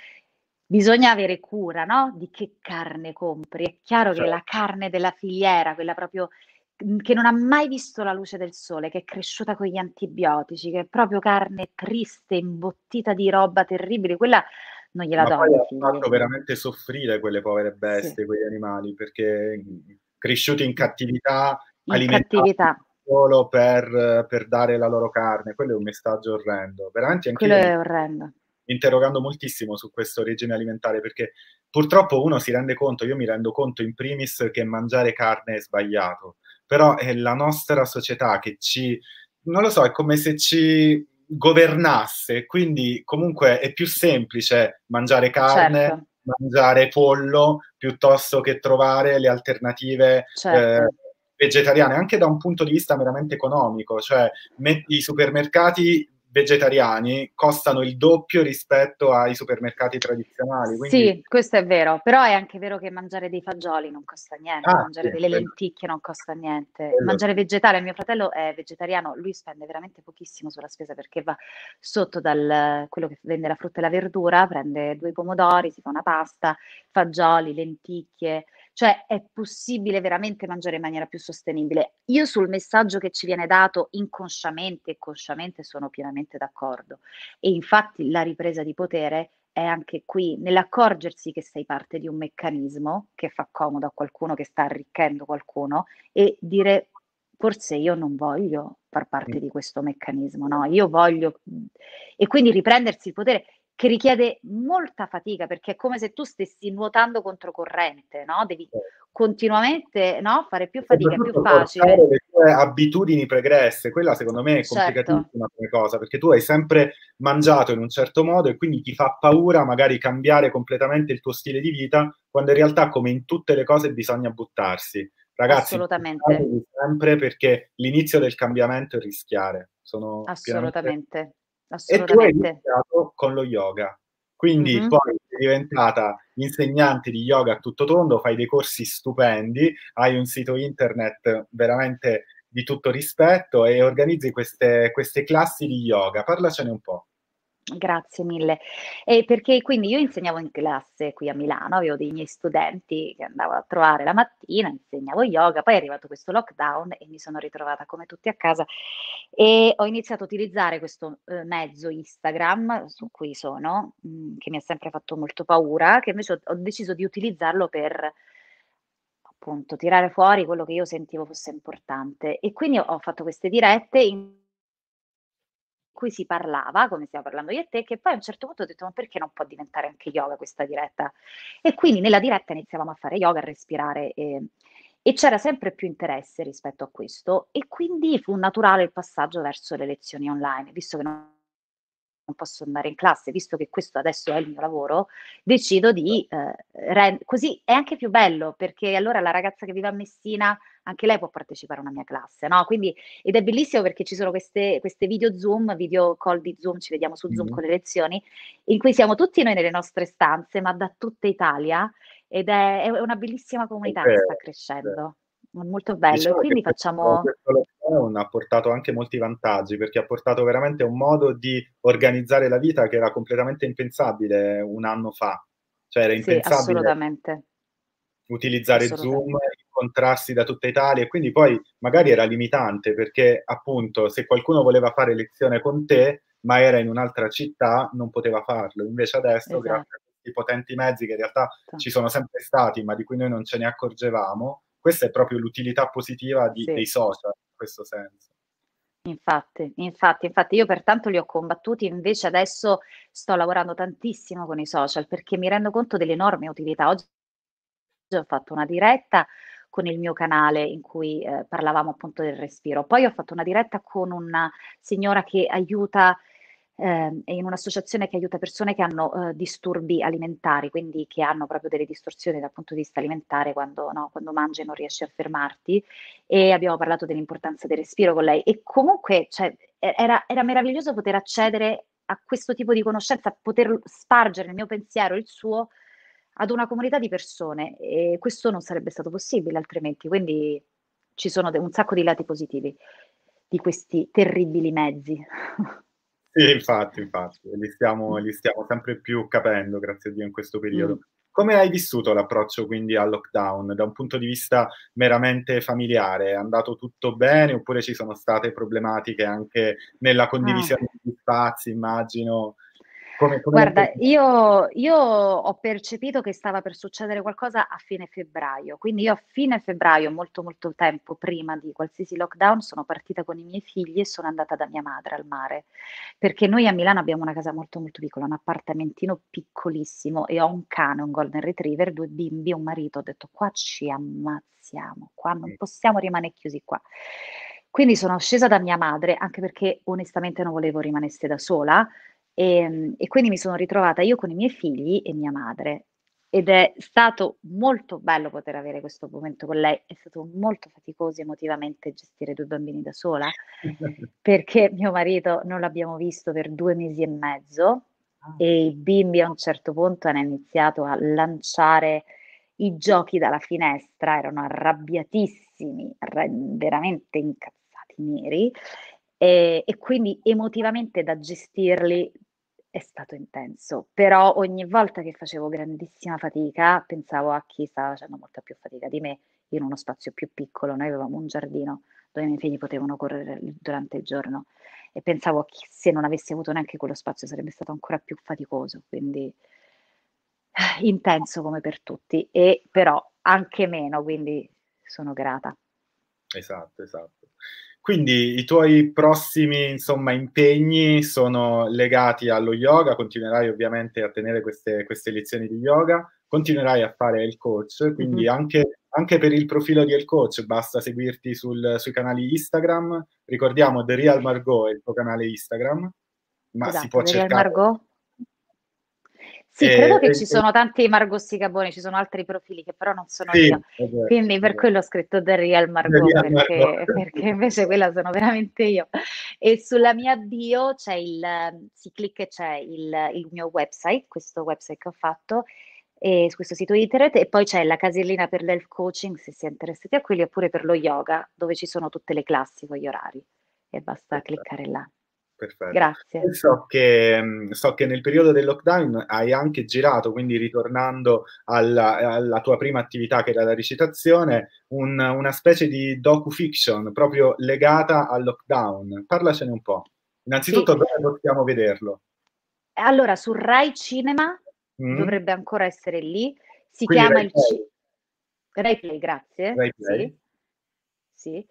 bisogna avere cura, no, di che carne compri. È chiaro che Cioè, la carne della filiera, quella proprio, che non ha mai visto la luce del sole, che è cresciuta con gli antibiotici, che è proprio carne triste, imbottita di roba terribile, quella non gliela ma do ai poi miei ha figli. fatto veramente soffrire quelle povere Sì, bestie, quegli animali, perché cresciuti in mh. cattività, In alimentati cattività. solo per dare la loro carne, quello è un messaggio orrendo. Veramente anche Quello io mi è sto orrendo. interrogando moltissimo su questo regime alimentare, perché purtroppo uno si rende conto, io mi rendo conto in primis che mangiare carne è sbagliato, però è la nostra società che non lo so, è come se ci governasse, quindi comunque è più semplice mangiare carne, Certo, mangiare pollo, piuttosto che trovare le alternative certo. vegetariane, anche da un punto di vista meramente economico, cioè i supermercati vegetariani costano il doppio rispetto ai supermercati tradizionali, quindi. Sì, questo è vero, però è anche vero che mangiare dei fagioli non costa niente, Ah, sì, mangiare delle lenticchie non costa niente. quello Mangiare sì. vegetale, mio fratello è vegetariano, lui spende veramente pochissimo sulla spesa perché va sotto dal quello che vende la frutta e la verdura, prende 2 pomodori, si fa una pasta, fagioli, lenticchie, cioè è possibile veramente mangiare in maniera più sostenibile. Io sul messaggio che ci viene dato inconsciamente e consciamente sono pienamente d'accordo e infatti la ripresa di potere è anche qui, nell'accorgersi che sei parte di un meccanismo che fa comodo a qualcuno, che sta arricchendo qualcuno e dire: "Forse io non voglio far Mh. parte di questo meccanismo, no, io voglio" e quindi riprendersi il potere che richiede molta fatica, perché è come se tu stessi nuotando controcorrente, no, devi continuamente, no, fare più E fatica, è più soprattutto forzare facile. le tue abitudini pregresse, quella secondo me è Certo, complicatissima come cosa, perché tu hai sempre mangiato in un certo modo e quindi ti fa paura magari cambiare completamente il tuo stile di vita, quando in realtà, come in tutte le cose, bisogna buttarsi. Ragazzi, assolutamente, buttatevi sempre perché l'inizio del cambiamento è rischiare. Sono pienamente. assolutamente, E tu hai assolutamente. iniziato con lo yoga. Quindi Mh-mh. poi sei diventata insegnante di yoga a tutto tondo, fai dei corsi stupendi, hai un sito internet veramente di tutto rispetto e organizzi queste classi di yoga. Parlacene un po'. Grazie mille. Perché quindi io insegnavo in classe qui a Milano, avevo dei miei studenti che andavo a trovare la mattina, insegnavo yoga, poi è arrivato questo lockdown e mi sono ritrovata come tutti a casa e ho iniziato a utilizzare questo, mezzo Instagram su cui sono, che mi ha sempre fatto molto paura, che invece ho deciso di utilizzarlo per, appunto, tirare fuori quello che io sentivo fosse importante. E quindi ho fatto queste dirette in cui si parlava, come stiamo parlando io e te, che poi a un certo punto ho detto: "Ma perché non può diventare anche yoga questa diretta?" E quindi nella diretta iniziavamo a fare yoga, a respirare, e c'era sempre più interesse rispetto a questo e quindi fu naturale il passaggio verso le lezioni online. Visto che non posso andare in classe, visto che questo adesso è il mio lavoro, decido di, così è anche più bello, perché allora la ragazza che vive a Messina, anche lei può partecipare a una mia classe, no, quindi ed è bellissimo perché ci sono queste video Zoom, video call di Zoom, ci vediamo su Zoom Mh-mh. con le lezioni, in cui siamo tutti noi nelle nostre stanze, ma da tutta Italia, ed è una bellissima È comunità che sta vero, è vero. crescendo. È molto bello e Diciamo che quindi facciamo questo lockdown ha portato anche molti vantaggi, perché ha portato veramente a un modo di organizzare la vita che era completamente impensabile 1 anno fa. Cioè era sì, impensabile assolutamente, utilizzare Zoom, assolutamente. incontrarsi da tutta Italia e quindi poi magari era limitante perché appunto se qualcuno voleva fare lezione con te, ma era in un'altra città, non poteva farlo. Invece adesso, Esatto. grazie a questi potenti mezzi che in realtà ci sono sempre stati, ma di cui noi non ce ne accorgevamo, questa è proprio l'utilità positiva Sì. dei social in questo senso. Infatti io pertanto li ho combattuti, invece adesso sto lavorando tantissimo con i social, perché mi rendo conto dell'enorme utilità. Oggi ho fatto una diretta con il mio canale in cui, parlavamo appunto del respiro. Poi ho fatto una diretta con una signora che aiuta è in un'associazione che aiuta persone che hanno, disturbi alimentari, quindi che hanno proprio delle distorsioni dal punto di vista alimentare quando no, quando mangi e non riesci a fermarti, e abbiamo parlato dell'importanza del respiro con lei. E comunque, cioè, era meraviglioso poter accedere a questo tipo di conoscenza, poter spargere il mio pensiero e il suo ad una comunità di persone, e questo non sarebbe stato possibile altrimenti. Quindi ci sono un sacco di lati positivi di questi terribili mezzi. Sì, infatti, li stiamo sempre più capendo, grazie a Dio, in questo Mh. periodo. Come hai vissuto l'approccio quindi al lockdown, da un punto di vista meramente familiare? È andato tutto bene oppure ci sono state problematiche anche nella Ah. condivisione degli spazi, immagino? Come l'hai Guarda, presa? io ho percepito che stava per succedere qualcosa a fine febbraio, quindi io a fine febbraio, molto, molto tempo prima di qualsiasi lockdown, sono partita con i miei figli e sono andata da mia madre al mare, perché noi a Milano abbiamo una casa molto, molto piccola, un appartamentino piccolissimo e ho un cane, un golden retriever, 2 bimbi e un marito. Ho detto: "Qua ci ammazziamo, qua non possiamo rimanere chiusi qua". Quindi sono scesa da mia madre, anche perché onestamente non volevo rimanesse da sola. E quindi mi sono ritrovata io con i miei figli e mia madre, ed è stato molto bello poter avere questo momento con lei. È stato molto faticoso emotivamente gestire 2 bambini da sola, perché mio marito non l'abbiamo visto per 2 mesi e mezzo Ah, e i bimbi a un certo punto hanno iniziato a lanciare i giochi dalla finestra, erano arrabbiatissimi, veramente incazzati neri, e quindi emotivamente da gestirli è stato intenso, però ogni volta che facevo grandissima fatica, pensavo a chi stava facendo molta più fatica di me in uno spazio più piccolo. Noi avevamo un giardino dove i miei figli potevano correre durante il giorno e pensavo a chi, se non avessi avuto neanche quello spazio, sarebbe stato ancora più faticoso, quindi intenso come per tutti, e però anche meno, quindi sono grata. esatto, esatto. Quindi i tuoi prossimi, insomma, impegni sono legati allo yoga, continuerai ovviamente a tenere queste lezioni di yoga, continuerai a fare il coach, Mh-mh. quindi anche per il profilo di El Coach basta seguirti sui canali Instagram. Ricordiamo The Real Margot è il tuo canale Instagram, ma si Esatto, può The Real cercare Margot. Sì, e credo che e ci e sono tanti Margot Scicaboni, ci sono altri profili che però non sono sì, io. è vero, Quindi è per vero. quello ho scritto The Real The Margot, Real Margot. perché invece quella sono veramente io. E sulla mia bio c'è si clicca e c'è il mio website, questo website che ho fatto, su questo sito internet, e poi c'è la casellina per l'health coaching se si è interessati a quelli, oppure per lo yoga, dove ci sono tutte le classi con gli orari e basta Perfetto. cliccare là. Perfetto. Grazie. Poi so che nel periodo del lockdown hai anche girato, quindi ritornando alla tua prima attività che era la recitazione, una specie di docu-fiction proprio legata al lockdown. Parlacene un po'. Sì. Innanzitutto dove possiamo vederlo? Allora, su Rai Cinema, Mh? dovrebbe ancora essere lì, si Quindi chiama Rai il Play? Rai Play, grazie, Rai sì, Play? sì.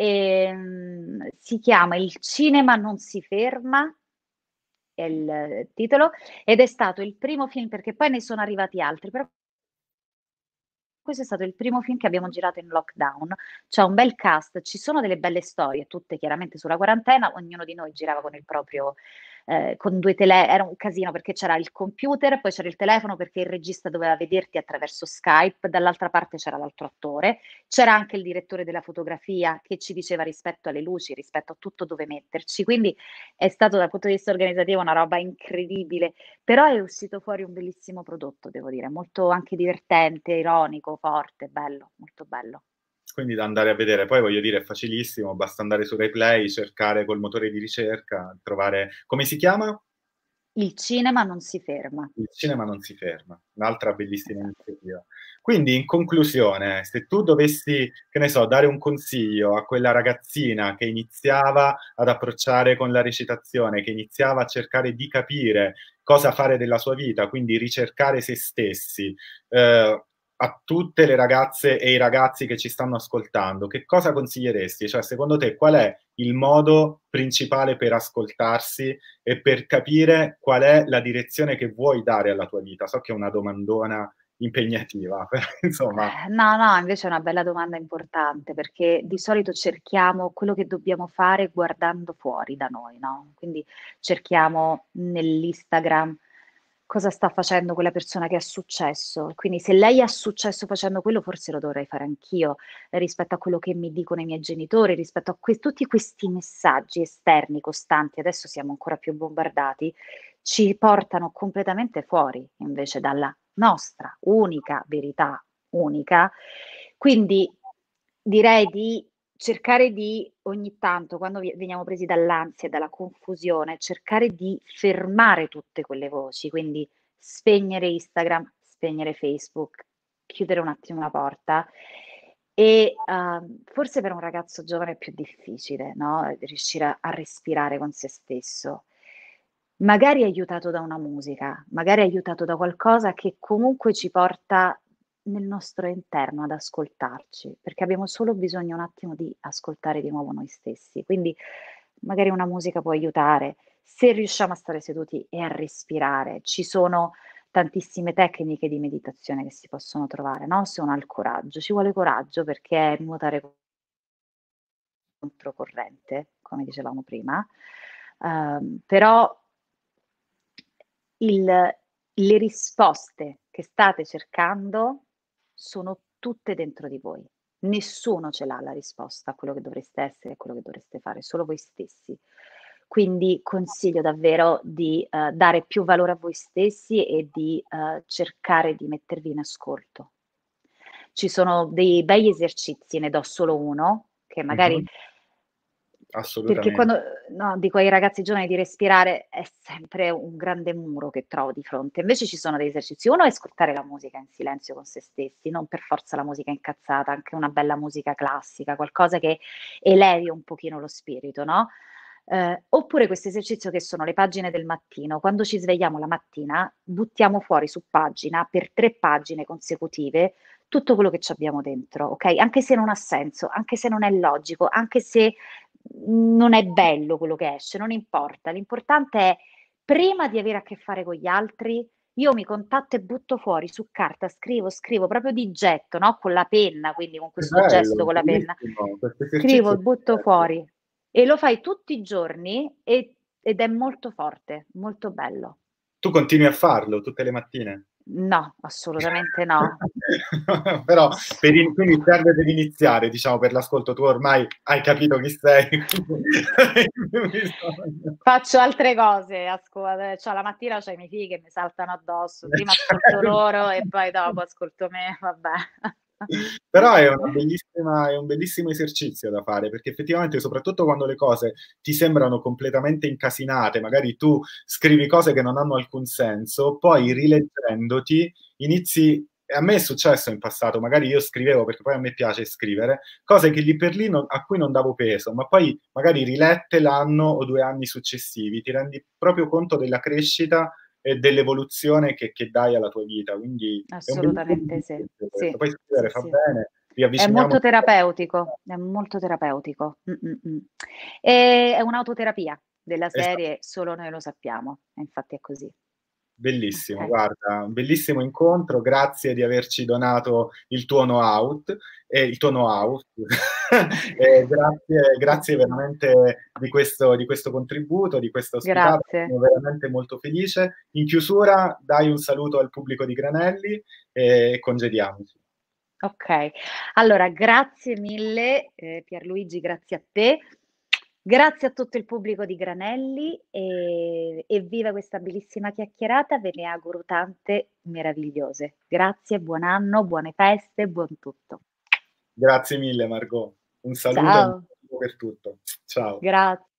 Si chiama Il cinema non si ferma, è il titolo, ed è stato il primo film, perché poi ne sono arrivati altri, però questo è stato il primo film che abbiamo girato in lockdown, c'è un bel cast, ci sono delle belle storie, tutte chiaramente sulla quarantena, ognuno di noi girava con il proprio, con 2 era un casino perché c'era il computer, poi c'era il telefono perché il regista doveva vederti attraverso Skype, dall'altra parte c'era l'altro attore, c'era anche il direttore della fotografia che ci diceva rispetto alle luci, rispetto a tutto dove metterci, quindi è stato dal punto di vista organizzativo una roba incredibile, però è uscito fuori un bellissimo prodotto, devo dire, molto anche divertente, ironico, forte, bello, molto bello. Quindi da andare a vedere. Poi voglio dire, è facilissimo, basta andare su RaiPlay, cercare col motore di ricerca, trovare... Come si chiama? Il cinema non si ferma. Il cinema non si ferma, un'altra bellissima Esatto. iniziativa. Quindi, in conclusione, se tu dovessi, che ne so, dare un consiglio a quella ragazzina che iniziava ad approcciare con la recitazione, che iniziava a cercare di capire cosa fare della sua vita, quindi ricercare se stessi, a tutte le ragazze e i ragazzi che ci stanno ascoltando, che cosa consiglieresti? Cioè, secondo te, qual è il modo principale per ascoltarsi e per capire qual è la direzione che vuoi dare alla tua vita? So che è una domandona impegnativa, però insomma... No, no, invece è una bella domanda importante, perché di solito cerchiamo quello che dobbiamo fare guardando fuori da noi, no? Quindi cerchiamo nell'Instagram cosa sta facendo quella persona che ha successo. Quindi se lei ha successo facendo quello, forse lo dovrei fare anch'io, rispetto a quello che mi dicono i miei genitori, rispetto a tutti questi messaggi esterni costanti, adesso siamo ancora più bombardati, ci portano completamente fuori invece dalla nostra unica verità, unica. Quindi direi di cercare di ogni tanto, quando veniamo presi dall'ansia e dalla confusione, cercare di fermare tutte quelle voci, quindi spegnere Instagram, spegnere Facebook, chiudere un attimo la porta. E forse per un ragazzo giovane è più difficile, no? Riuscire a respirare con se stesso. Magari aiutato da una musica, magari aiutato da qualcosa che comunque ci porta nel nostro interno ad ascoltarci, perché abbiamo solo bisogno un attimo di ascoltare di nuovo noi stessi. Quindi magari una musica può aiutare. Se riusciamo a stare seduti e a respirare, ci sono tantissime tecniche di meditazione che si possono trovare, no? Se uno ha il coraggio, ci vuole coraggio perché nuotare controcorrente, come dicevamo prima, però il le risposte che state cercando sono tutte dentro di voi. Nessuno ce l'ha la risposta a quello che dovreste essere e a quello che dovreste fare, solo voi stessi. Quindi consiglio davvero di, dare più valore a voi stessi e di, cercare di mettervi in ascolto. Ci sono dei begli esercizi, ne do solo uno, che magari Mhm. perché Assolutamente. quando no, dico ai ragazzi giovani di respirare è sempre un grande muro che trovo di fronte. Invece ci sono degli esercizi. Uno è ascoltare la musica in silenzio con se stessi, non per forza la musica incazzata, anche una bella musica classica, qualcosa che elevi un pochino lo spirito, no? Oppure questo esercizio che sono le pagine del mattino. Quando ci svegliamo la mattina, buttiamo fuori su pagina, per 3 pagine consecutive, tutto quello che c'abbiamo dentro, okay? Anche se non ha senso, anche se non è logico, anche se non è bello quello che esce, non importa. L'importante è, prima di avere a che fare con gli altri, io mi contatto e butto fuori su carta, scrivo proprio di getto, no, con la penna, quindi con Che questo gesto bello, con la penna. bellissimo, questo Scrivo esercizio e è butto bello. fuori. E lo fai tutti i giorni ed è molto forte, molto bello. Tu continui a farlo tutte le mattine? No, assolutamente no. Però quindi serve per iniziare, diciamo, per l'ascolto. Tu ormai hai capito chi sei, quindi non hai bisogno. Faccio altre cose, cioè la mattina c'ho i miei figli che mi saltano addosso, prima ascolto loro e poi dopo ascolto me, vabbè. Però è un bellissimo esercizio da fare, perché effettivamente, soprattutto quando le cose ti sembrano completamente incasinate, magari tu scrivi cose che non hanno alcun senso, poi rileggendoti inizi. A me è successo in passato, magari io scrivevo, perché poi a me piace scrivere, cose che lì per lì a cui non davo peso, ma poi magari rilette l'anno o 2 anni successivi, ti rendi proprio conto della crescita e dell'evoluzione che dai alla tua vita. Quindi è un bellissimo Assolutamente sì. esercizio questo. Sì, Poi scrivere sì, fa sì. bene, È riavviciniamo. molto terapeutico, è molto terapeutico. È un'autoterapia della Esatto. serie "Solo noi lo sappiamo", e infatti è così. Bellissimo, Ok. guarda, un bellissimo incontro, grazie di averci donato il tuo know-how, il tuo know-how, scusa. Grazie veramente di questo contributo, di questa ospitata, Grazie. sono veramente molto felice. In chiusura dai un saluto al pubblico di Granelli e congediamoci. Ok, allora grazie mille Pierluigi, grazie a te, grazie a tutto il pubblico di Granelli e viva questa bellissima chiacchierata, ve ne auguro tante meravigliose. Grazie, buon anno, buone feste, buon tutto. Grazie mille, Margot. Un saluto e un Ciao, saluto per tutto. Ciao. grazie.